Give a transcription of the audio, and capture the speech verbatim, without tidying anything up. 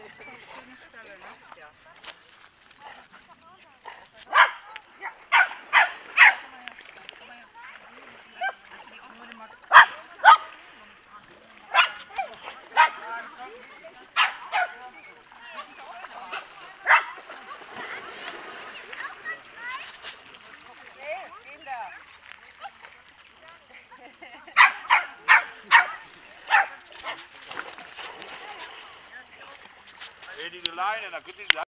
schöne Stelle, ne? Ja. Die Leine, dann könnt ihr